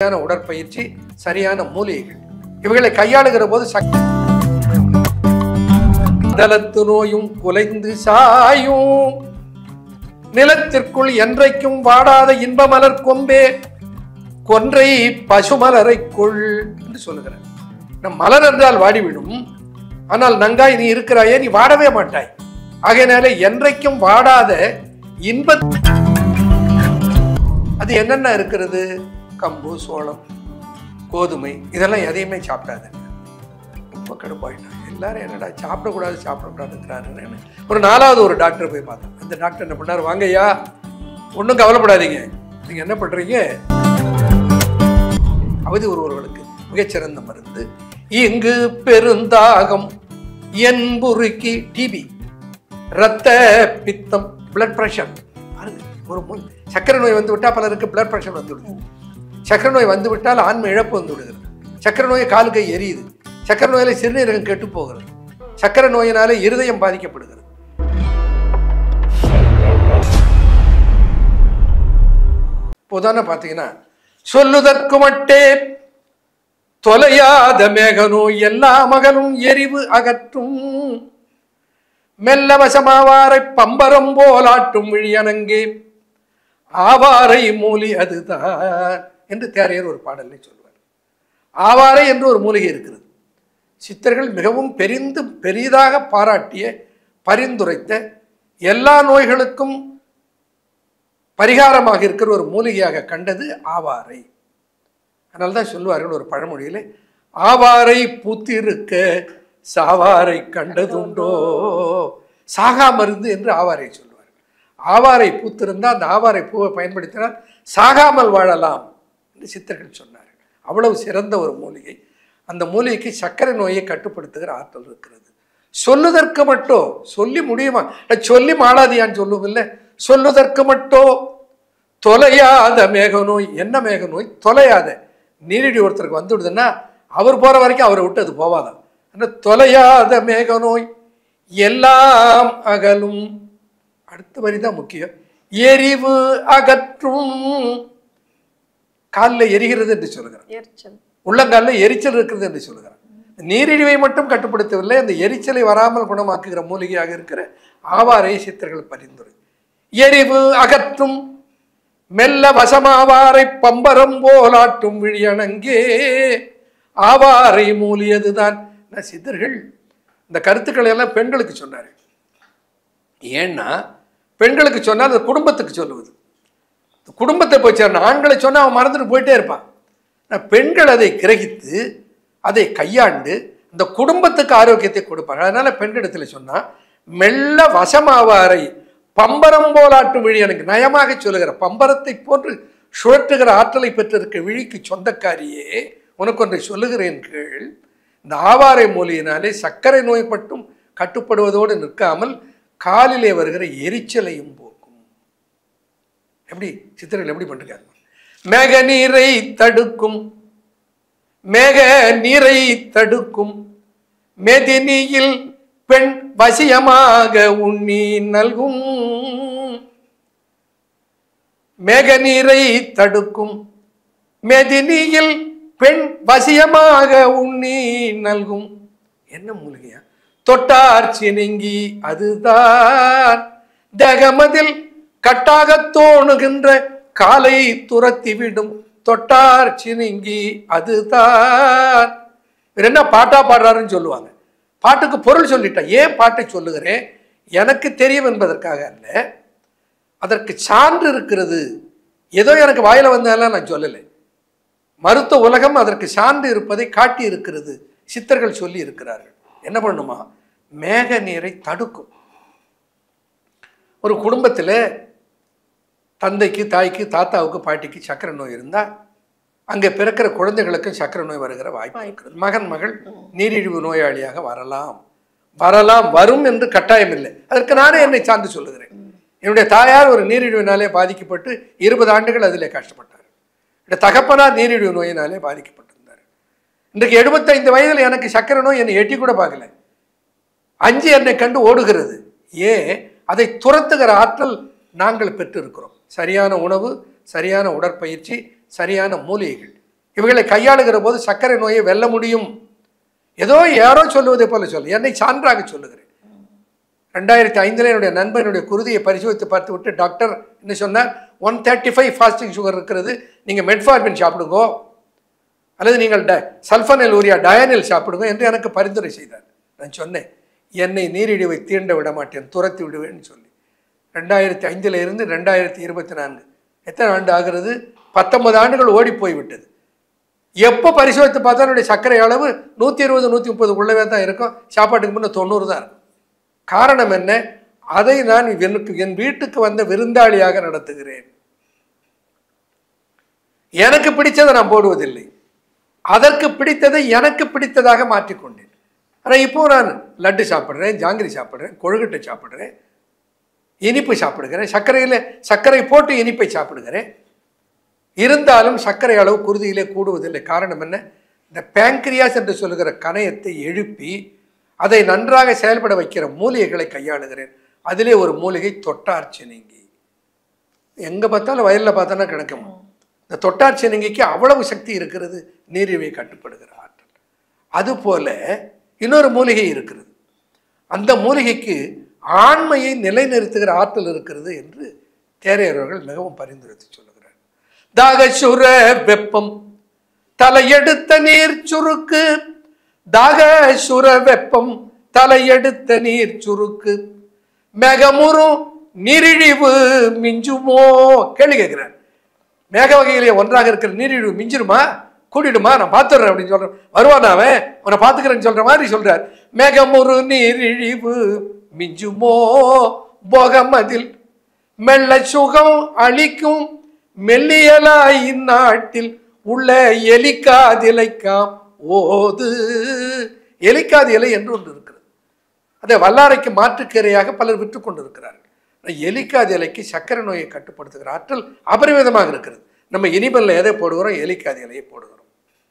உடற்பயிற்சி, சரியான மூலிகைகள் இவைகளை கையாளுகிற போது தலத்து நோயும் குலைந்து சாயும் நிலத்திற்குள் என்றைக்கும் வாடாத இன்பமலர் கொம்பே கொன்றை பசுமலரைக்குள் என்று சொல்லுகிறார். நம் மலர் என்றால் வாடிவிடும், ஆனால் நங்காய் நீ இருக்கிறாயே, நீ வாடவே மாட்டாய். ஆகையினாலே என்றைக்கும் வாடாத இன்ப அது என்னென்ன இருக்கிறது? கம்பு, சோளம், கோதுமை, இதெல்லாம் எதையுமே சாப்பிடாது. ரொம்ப கடுப்பாயிட்டான். எல்லாரும் என்னடா சாப்பிடக்கூடாதுங்கிறாருன்னு ஒரு 4வது ஒரு டாக்டர் போய் பார்த்தேன். அந்த டாக்டர் என்ன பண்ணார், வாங்கய்யா ஒன்றும் கவலைப்படாதீங்க, நீங்க என்ன பண்றீங்க, அவதி ஒருவர்களுக்கு மிகச்சிறந்த மருந்து. இங்கு பெருந்தாகம், என்புருக்கி, டிபி, இரத்த பித்தம், பிளட் பிரஷர். ஒரு சக்கரை நோய் வந்து விட்டால் பலருக்கு பிளட் பிரஷர் வந்து விடுது. சக்கரை நோய் வந்து விட்டால் ஆன்ம இழப்பு வந்து விடுகிறது. சக்கரை நோயை கால் கை எரியுது. சக்கரை நோயில சிறுநீரகம் கெட்டு போகிறது. சக்கரை நோயினாலே இருதயம் பாதிக்கப்படுகிறது. பொதுவான பார்த்தீங்கன்னா, சொல்லுதற்கு மட்டே தொலையாத மேக நோய் எல்லா மகனும் எரிவு அகற்றும் மெல்ல வசமாவாரை பம்பரம் போலாட்டும் விழியனங்கே ஆவாரை மூலி அதுதான் என்று தேரையர் ஒரு பாடலை சொல்வார். ஆவாரை என்று ஒரு மூலிகை இருக்கிறது. சித்தர்கள் மிகவும் பெரிதாக பாராட்டிய, பரிந்துரைத்த, எல்லா நோய்களுக்கும் பரிகாரமாக இருக்கிற ஒரு மூலிகையாக கண்டது ஆவாரை. அதனால்தான் சொல்லுவார்கள் ஒரு பழமொழியிலே, ஆவாரை பூத்திருக்க சாவாரை கண்டதுண்டோ, சாகா மருந்து என்று ஆவாரை சொல்லுவார்கள். ஆவாரை பூத்திருந்தால் அந்த ஆவாரை பூவை பயன்படுத்தினால் சாகாமல் வாழலாம் என்று சித்தர்கள் சொன்னார்கள். அவ்வளவு சிறந்த ஒரு மூலிகை. அந்த மூலிகைக்கு சர்க்கரை நோயை கட்டுப்படுத்துகிற ஆற்றல் இருக்கிறது. சொல்லுதற்கு மட்டும், சொல்லி முடியுமா, சொல்லி மாளாதியான்னு சொல்லுவோம் இல்லை, சொல்லுதற்கு மட்டும் தொலையாத மேக நோய். என்ன மேக நோய்? தொலையாத. நீரிடி ஒருத்தருக்கு வந்து விடுதுன்னா அவர் போற வரைக்கும் அவரை விட்டு அது போவாதான். தொலையாத மேக நோய் எல்லாம் அகலும். அடுத்த வரிதான் முக்கியம். எரிவு அகற்றும். காலில் எரிகிறது என்று சொல்லுகிறார், உள்ளங்காலில் எரிச்சல் இருக்கிறது என்று சொல்லுகிறார். நீரிழிவை மட்டும் கட்டுப்படுத்தவில்லை, அந்த எரிச்சலை வராமல் குணமாக்குகிற மூலிகையாக இருக்கிற ஆவாரை சித்தர்கள் பரிந்துரை. எரிவு அகற்றும் மெல்ல வசமாவாரை பம்பரம் போலாட்டும் விழியனங்கே ஆவாரை மூலியதுதான். சித்தர்கள் இந்த கருத்துக்களை எல்லாம் பெண்களுக்கு சொன்னார். ஏன்னா பெண்களுக்கு சொன்னால் அது குடும்பத்துக்கு சொல்லுவது. குடும்பத்தை போய் சேரணும். ஆண்களை சொன்னால் அவன் மறந்துட்டு போயிட்டே இருப்பான். பெண்கள் அதை கிரகித்து அதை கையாண்டு இந்த குடும்பத்துக்கு ஆரோக்கியத்தை கொடுப்பாங்க. அதனால பெண்களிடத்தில் சொன்னா மெல்ல வசமாவாரை பம்பரம் போலாட்டும் விழி. எனக்கு நயமாக சொல்லுகிற, பம்பரத்தை போன்று சுழற்றுகிற ஆற்றலை பெற்றிருக்க விழிக்கு சொந்தக்காரியே, உனக்கு ஒன்றை சொல்லுகிறேன் கேள். இந்த ஆவாரை மூலியினாலே சர்க்கரை நோய் மட்டும் கட்டுப்படுவதோடு நிற்காமல் காலிலே வருகிற எரிச்சலையும் போக்கும். எப்படி சித்தர்கள் எப்படி பண்ணிருக்காங்க? மேக நீரை தடுக்கும், மேக நீரை தடுக்கும் மெதினியில் பெண் வசியமாக உண்ணி நல்கும். மேக நீரை தடுக்கும் மெதினியில் பெண் வசியமாக உண்ணி நல்கும். என்ன மூலிகையா? தொட்டார் சினுங்கி அதுதான் தேகமதில் கட்டாக தோணுகின்ற காலை துரத்திவிடும். தொட்டார் சினுங்கி அதுதான். என்ன பாட்டா பாடுறாருன்னு சொல்லுவாங்க. பாட்டுக்கு பொருள் சொல்லிட்டேன். ஏன் பாட்டை சொல்லுகிறேன்? எனக்கு தெரியும் என்பதற்காக அல்ல, அதற்கு சான்று இருக்கிறது. ஏதோ எனக்கு வாயில வந்ததெல்லாம் நான் சொல்லலை. மருத்துவ உலகம் அதற்கு சான்று இருப்பதை காட்டி இருக்கிறது. சித்தர்கள் சொல்லி இருக்கிறார்கள். என்ன பண்ணுமா? மேக நீரை தடுக்கும். ஒரு குடும்பத்தில் தந்தைக்கு, தாய்க்கு, தாத்தாவுக்கு, பாட்டிக்கு சக்கரை நோய் இருந்தால் அங்கே பிறக்கிற குழந்தைகளுக்கும் சக்கரை நோய் வருகிற வாய்ப்பு இருக்கிறது. மகன், மகள் நீரிழிவு நோயாளியாக வரும் என்று கட்டாயம் இல்லை. அதற்கு நானே என்னை சார்ந்து சொல்லுகிறேன். என்னுடைய தாயார் ஒரு நீரிழிவினாலே பாதிக்கப்பட்டு 20 ஆண்டுகள் அதிலே கஷ்டப்பட்டார். என்னுடைய தகப்பனார் நீரிழிவு நோயினாலே பாதிக்கப்பட்டிருந்தார். இன்றைக்கு 75 வயதில் எனக்கு சக்கரை நோய் என்னை எட்டி கூட பார்க்கல. 5 என்னை கண்டு ஓடுகிறது. ஏன்? அதை துரத்துகிற ஆற்றல் நாங்கள் பெற்றிருக்கிறோம். சரியான உணவு, சரியான உடற்பயிற்சி, சரியான மூலிகைகள், இவைகளை கையாளுகிற போது சர்க்கரை நோயை வெல்ல முடியும். ஏதோ யாரோ சொல்லுவதை போல சொல்லு, என்னை சான்றாக சொல்லுகிறேன். 2005 என்னுடைய நண்பனுடைய குருதியை பரிசோதித்து பார்த்து விட்டு டாக்டர் என்ன சொன்னார், 135 ஃபாஸ்டிங் சுகர் இருக்கிறது, நீங்கள் மெட்ஃபார்மின் சாப்பிடுங்கோ அல்லது நீங்கள் சல்ஃபனைல் ஊரியா டயனில் சாப்பிடுங்க என்று எனக்கு பரிந்துரை செய்தார். நான் சொன்னேன், என்னை நீரிழிவை தீண்ட விட மாட்டேன், துரத்தி விடுவேன்னு சொல்லி. 2005 இருந்து 2024 எத்தனை ஆண்டு ஆகிறது? 19 ஆண்டுகள் ஓடி போய்விட்டது. எப்போ பரிசோதித்து பார்த்தா என்னுடைய சர்க்கரை அளவு 120 130 உள்ளவே தான் இருக்கும், சாப்பாட்டுக்கு முன்னே 90 தான் இருக்கும். காரணம் என்ன? அதை நான் என் வீட்டுக்கு வந்த விருந்தாளியாக நடத்துகிறேன். எனக்கு பிடித்ததை நான் போடுவதில்லை, அதற்கு பிடித்ததை எனக்கு பிடித்ததாக மாற்றிக்கொண்டேன். ஆனால் இப்போ நான் லட்டு சாப்பிட்றேன், ஜாங்கிரி சாப்பிட்றேன், கொழுக்கட்டை சாப்பிட்றேன், இனிப்பு சாப்பிடுகிறேன், சர்க்கரை போட்டு இனிப்பை சாப்பிடுகிறேன். இருந்தாலும் சர்க்கரை அளவு குருதியிலே கூடுவதில்லை. காரணம் என்ன? இந்த பேங்க்ரியாஸ் என்று சொல்லுகிற கணையத்தை எழுப்பி அதை நன்றாக செயல்பட வைக்கிற மூலிகைகளை கையாளுகிறேன். அதிலே ஒரு மூலிகை தொட்டார்ச்சினிங்கி. எங்கே பார்த்தாலும் வயலில் பார்த்தோன்னா கிடைக்கும். இந்த தொட்டார்ச்சினிங்கிக்கு அவ்வளவு சக்தி இருக்கிறது, நீரிழிவை கட்டுப்படுகிற ஆற்றல். அதுபோல இன்னொரு மூலிகை இருக்கிறது, அந்த மூலிகைக்கு ஆண்மையை நிலைநிறுத்துகிற ஆற்றல் இருக்கிறது என்று தேரையர்கள் மிகவும் பரிந்துரைத்து சொல்லுகிறார். தாகசுர வெப்பம் தலையெடுத்த நீர் சுருக்கு, தாகசுர வெப்பம் தலையெடுத்த நீர் சுருக்கு, மேகமுறு நீரிழிவு மிஞ்சுமோ? கேள்வி கேட்கிறார். மேக வகையிலே ஒன்றாக இருக்கிற நீரிழிவு மிஞ்சிருமா, கூட்டிடுமா? நான் பார்த்துடுறேன் அப்படின்னு சொல்றேன். வருவான் அவன், அவனை பார்த்துக்கிறேன்னு சொல்ற மாதிரி சொல்றார். மேகமுறு நீரிழிவு மிஞ்சுமோ போகமதில் மெல்ல சுகம் அளிக்கும் மெல்லியலாய் இந்நாட்டில் உள்ள எலிக்காதிலைக்காம் ஓது. எலிக்காது இலை என்று ஒன்று இருக்கிறது, அதை வல்லாரைக்கு மாற்றுக்கீரையாக பலர் விற்று கொண்டிருக்கிறார்கள். எலிக்காது இலைக்கு சர்க்கரை நோயை கட்டுப்படுத்துகிற ஆற்றல் அபரிமிதமாக இருக்கிறது. நம்ம இனிமல்ல எதை போடுகிறோம்? எலிக்காது இலையை போடுகிறோம்.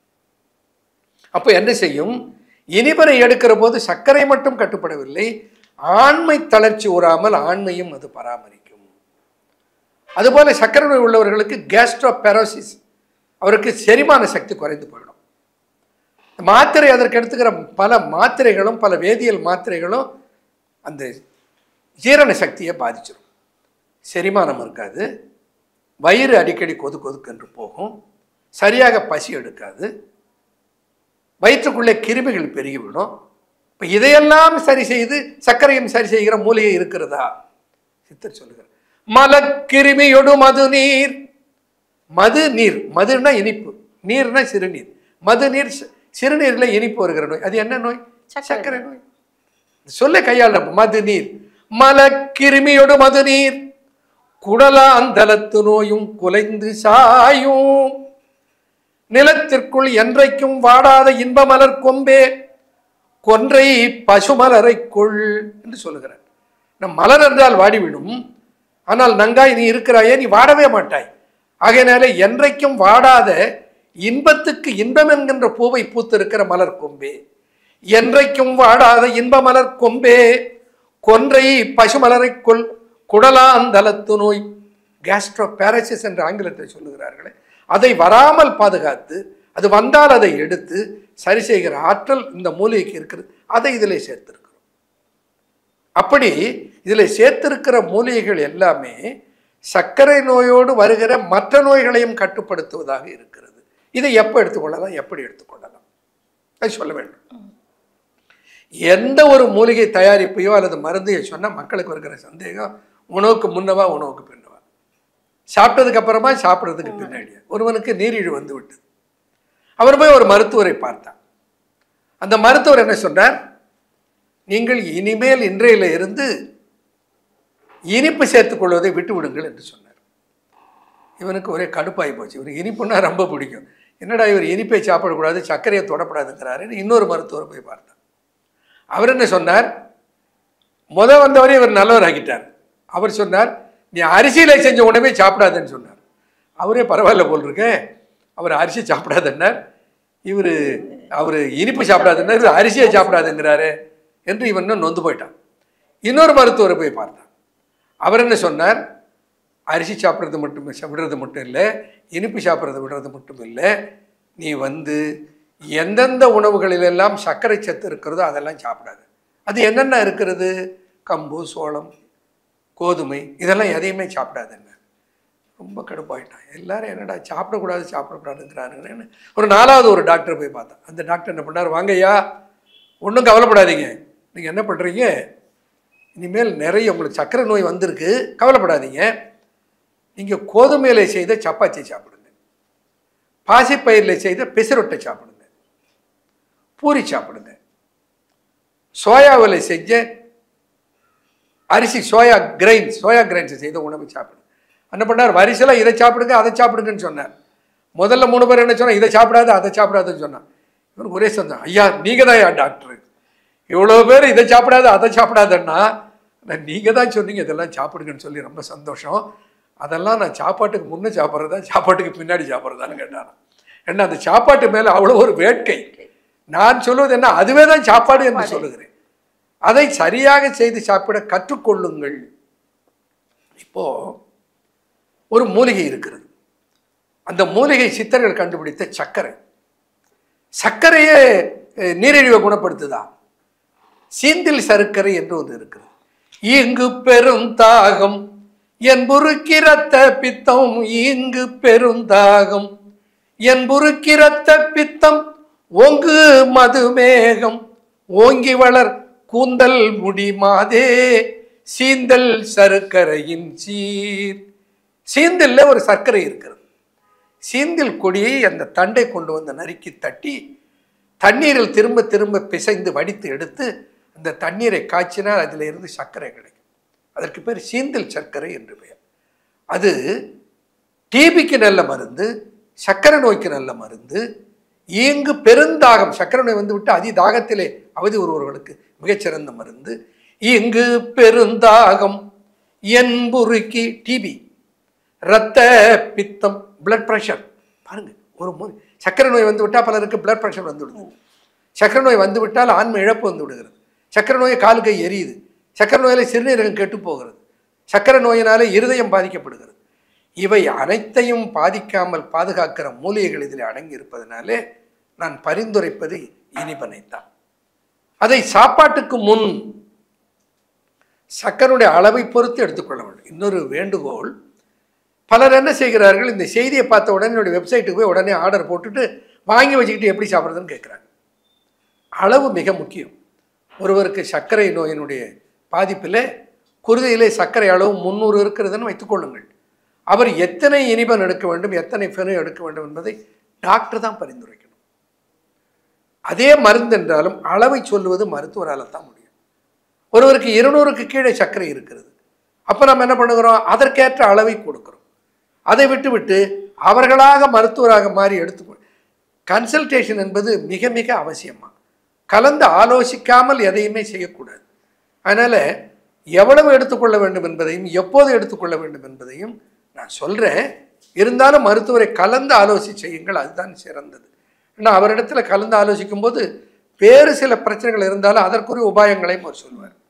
அப்போ என்ன செய்யும்? இனிபரை எடுக்கிற போது சர்க்கரை மட்டும் கட்டுப்படவில்லை, ஆண்மை தளர்ச்சி உறாமல் ஆண்மையும் அது பராமரிக்கும். அதுபோல சர்க்கரை நோய் உள்ளவர்களுக்கு கேஸ்ட்ரோபெரோசிஸ், அவருக்கு செரிமான சக்தி குறைந்து போயிடும். மாத்திரை அதற்கு எடுத்துக்கிற பல மாத்திரைகளும் பல வேதியியல் மாத்திரைகளும் அந்த ஜீரண சக்தியை பாதிச்சிடும். செரிமானம் இருக்காது, வயிறு அடிக்கடி கொதுக்கென்று போகும், சரியாக பசி எடுக்காது, வயிற்றுக்குள்ளே கிருமிகள் பெருகிவிடும். இப்போ இதையெல்லாம் சரி செய்து சர்க்கரையும் சரி செய்கிற மூலிகை இருக்கிறதா? சித்தர் சொல்லுகிறார், மலக்கிருமியொடு மது நீர். மது நீர், மதுனா இனிப்பு, நீர்னா சிறுநீர். மது நீர், சிறுநீரில் இனிப்பு வருகிற நோய். அது என்ன நோய்? சர்க்கரை நோய். சொல்ல கையாள மது நீர். மலக்கிருமியொடு மது நீர் குடலாந்தலத்து நோயும் குலைந்து சாயும். நிலத்திற்குள் என்றைக்கும் வாடாத இன்ப மலர் கொம்பே கொன்றை பசுமலரை கொள் என்று சொல்லுகிறார். நம் மலர் என்றால் வாடிவிடும், ஆனால் நங்காய் நீ இருக்கிறாயே, நீ வாடவே மாட்டாய். ஆகையினாலே என்றைக்கும் வாடாத இன்பத்துக்கு இன்பம் என்கின்ற பூவை பூத்திருக்கிற மலர் கொம்பே, என்றைக்கும் வாடாத இன்ப மலர் கொம்பே கொன்றை பசுமலரை கொள் குடலாந்தலத்து நோய். கேஸ்ட்ரோபேரசிஸ் என்ற ஆங்கிலத்தை சொல்லுகிறார்களே, அதை வராமல் பாதுகாத்து அது வந்தால் அதை எடுத்து சரி செய்கிற ஆற்றல் இந்த மூலிகைக்கு இருக்கிறது. அதை இதில் சேர்த்திருக்கிறோம். அப்படி இதில் சேர்த்திருக்கிற மூலிகைகள் எல்லாமே சர்க்கரை நோயோடு வருகிற மற்ற நோய்களையும் கட்டுப்படுத்துவதாக இருக்கிறது. இதை எப்போ எடுத்துக்கொள்ளலாம், எப்படி எடுத்துக்கொள்ளலாம், அது சொல்ல வேண்டும். எந்த ஒரு மூலிகை தயாரிப்பையோ அல்லது மருந்தையோ சொன்னால் மக்களுக்கு இருக்கிற சந்தேகம், உணவுக்கு முன்னவா உணவுக்கு பின்னவா, சாப்பிட்டதுக்கு அப்புறமா சாப்பிட்றதுக்கு பின்னாடியா. ஒருவனுக்கு நீரிழிவு வந்து விட்டது, அவர் போய் ஒரு மருத்துவரை பார்த்தார். அந்த மருத்துவர் என்ன சொன்னார்? நீங்கள் இனிமேல் இன்றையில இருந்து இனிப்பு சேர்த்துக் கொள்வதை விட்டு விடுங்கள் என்று சொன்னார். இவனுக்கு ஒரே கடுப்பாகி போச்சு. இவருக்கு இனிப்புன்னா ரொம்ப பிடிக்கும். என்னடா இவர் இனிப்பை சாப்பிடக்கூடாது, சர்க்கரையை தொடப்படாதுங்கிறாரு. இன்னொரு மருத்துவரை போய் பார்த்தார். அவர் என்ன சொன்னார்? வந்தவரை இவர் நல்லவர் ஆகிட்டார். அவர் சொன்னார், நீ அரிசியில செஞ்ச உணவே சாப்பிடாதுன்னு சொன்னார். அவரே பரவாயில்ல போல் இருக்க, அவர் அரிசி சாப்பிடாதுன்னார், அவர் இனிப்பு சாப்பிடாதுன்னார், அரிசியை சாப்பிடாதுங்கிறாரு என்று இவன் நொந்து போயிட்டான். இன்னொரு மருத்துவரை போய் பார்த்தான். அவர் என்ன சொன்னார்? அரிசி சாப்பிட்றது விடுறது மட்டும் இல்லை, இனிப்பு சாப்பிட்றது விடுறது மட்டும் இல்லை, நீ வந்து எந்தெந்த உணவுகளிலெல்லாம் சர்க்கரை சத்து இருக்கிறதோ அதெல்லாம் சாப்பிடாது. அது என்னென்ன இருக்கிறது? கம்பு, சோளம், கோதுமை, இதெல்லாம் எதையுமே சாப்பிடாதுங்க. ரொம்ப கடுப்பாயிட்டான். எல்லாரும் என்னடா சாப்பிடக்கூடாதுங்கிறாருன்னு ஒரு 4வது ஒரு டாக்டரை போய் பார்த்தேன். அந்த டாக்டர் என்ன பண்ணார், வாங்கய்யா, ஒன்றும் கவலைப்படாதீங்க, நீங்கள் என்ன பண்ணுறீங்க, இனிமேல் நிறைய உங்களுக்கு சர்க்கரை நோய் வந்திருக்கு, கவலைப்படாதீங்க, நீங்கள் கோதுமையில் செய்த சப்பாத்தி சாப்பிடுங்க, பாசிப்பயிரில் செய்த பெசரொட்டை சாப்பிடுங்க, பூரி சாப்பிடுங்க, சோயாவில் செஞ்ச அரிசி சோயா கிரைன்ஸ் செய்த உணவு சாப்பிடுங்க. என்ன பண்ணார், வரிசையில் இதை சாப்பிடுங்க அதை சாப்பிடுங்கன்னு சொன்னார். முதல்ல 3 பேர் என்ன சொன்னால், இதை சாப்பிடாது அதை சாப்பிடாதுன்னு சொன்னான். இவனுக்கு ஒரே சொன்னான், ஐயா நீங்கள் தான் யார் டாக்டர், இவ்வளோ பேர் இதை சாப்பிடாது அதை சாப்பிடாதுன்னா நீங்கள் தான் சொன்னீங்க இதெல்லாம் சாப்பிடுங்கன்னு சொல்லி, ரொம்ப சந்தோஷம். அதெல்லாம் நான் சாப்பாட்டுக்கு முன்னே சாப்பிட்றதா சாப்பாட்டுக்கு பின்னாடி சாப்பிட்றதான்னு கேட்டான். ஏன்னா அந்த சாப்பாட்டு மேலே அவ்வளோ ஒரு வேட்கை. நான் சொல்வது என்ன, அதுவே தான் சாப்பாடு என்று சொல்லுகிறேன். அதை சரியாக செய்து சாப்பிட கற்றுக்கொள்ளுங்கள். இப்போ ஒரு மூலிகை இருக்கிறது, அந்த மூலிகை சித்தர்கள் கண்டுபிடித்த சர்க்கரை. சர்க்கரையே நீரிழிவை குணப்படுத்துதா? சீந்தில் சர்க்கரை என்று ஒன்று இருக்கிறது. இங்கு பெரும் தாகம் என்புருக்கிரத்த பித்தம், இங்கு பெரும் தாகம் என்புருக்கிரத்த பித்தம், ஓங்கு மதுமேகம் ஓங்கி வளர் கூந்தல் முடி மாதே, சீந்தல் சர்க்கரையின் சீர். சீந்தில்ல ஒரு சர்க்கரை இருக்கிறது. சீந்தில் கொடியை அந்த தண்டை கொண்டு வந்து நறுக்கி தட்டி தண்ணீரில் திரும்ப திரும்ப பிசைந்து வடித்து எடுத்து அந்த தண்ணீரை காய்ச்சினால் அதில் இருந்து சர்க்கரை கிடைக்கும். அதற்கு பேர் சீந்தில் சர்க்கரை என்று பெயர். அது டிபிக்கு நல்ல மருந்து, சர்க்கரை நோய்க்கு நல்ல மருந்து. இங்கு பெருந்தாகம், சர்க்கரை நோய் வந்து விட்டு அதிதாகத்திலே அவதி ஒருவர்களுக்கு மிகச்சிறந்த மருந்து. இங்கு பெருந்தாகம் என்புருக்கி, டிபி, இரத்த பித்தம், பிளட் ப்ரெஷர். பாருங்க, ஒரு சர்க்கரை நோய் வந்து விட்டால் பலருக்கு பிளட் ப்ரெஷர் வந்து விடுது. சர்க்கரை நோய் வந்து விட்டால் ஆன்ம இழப்பு வந்து விடுகிறது. சர்க்கரை நோயை கால் கை எரியுது. சர்க்கரை நோயில் சிறுநீரகம் கெட்டு போகிறது. சர்க்கரை நோயினாலே இருதயம் பாதிக்கப்படுகிறது. இவை அனைத்தையும் பாதிக்காமல் பாதுகாக்கிற மூலிகைகள் இதில் அடங்கி இருப்பதனாலே நான் பரிந்துரைப்பது இனிப்பனைத்தான். அதை சாப்பாட்டுக்கு முன் சர்க்கரையுடைய அளவை பொறுத்து எடுத்துக்கொள்ள வேண்டும். இன்னொரு வேண்டுகோள், பலர் என்ன செய்கிறார்கள், இந்த செய்தியை பார்த்த உடனே என்னுடைய வெப்சைட்டுக்கு போய் உடனே ஆர்டர் போட்டுட்டு வாங்கி வச்சுக்கிட்டு எப்படி சாப்பிட்றதுன்னு கேட்குறாங்க. அளவு மிக முக்கியம். ஒருவருக்கு சர்க்கரை நோயினுடைய பாதிப்பில் குருதியிலே சர்க்கரை அளவு 300 இருக்கிறதுன்னு வைத்துக்கொள்ளுங்கள். அவர் எத்தனை இனிபன் எடுக்க வேண்டும், எத்தனை ஃபெனோ எடுக்க வேண்டும் என்பதை டாக்டர் தான் பரிந்துரைக்கணும். அதே மருந்து என்றாலும் அளவை சொல்லுவது மருத்துவரால் தான் முடியும். ஒருவருக்கு 200க்கு கீழே சர்க்கரை இருக்கிறது, அப்போ நம்ம என்ன பண்ணுகிறோம், அதற்கேற்ற அளவை கொடுக்குறோம். அதை விட்டு அவர்களாக மருத்துவராக மாறி எடுத்துக்கொள். கன்சல்டேஷன் என்பது மிக மிக அவசியமாக, கலந்து ஆலோசிக்காமல் எதையுமே செய்யக்கூடாது. அதனால் எவ்வளவு எடுத்துக்கொள்ள வேண்டும் என்பதையும் எப்போது எடுத்துக்கொள்ள வேண்டும் என்பதையும் நான் சொல்கிறேன். இருந்தாலும் மருத்துவரை கலந்து ஆலோசி செய்யுங்கள், அதுதான் சிறந்தது. ஏன்னா அவரிடத்துல கலந்து ஆலோசிக்கும் போது வேறு சில பிரச்சனைகள் இருந்தாலும் அதற்குரிய உபாயங்களையும் அவர் சொல்வார்.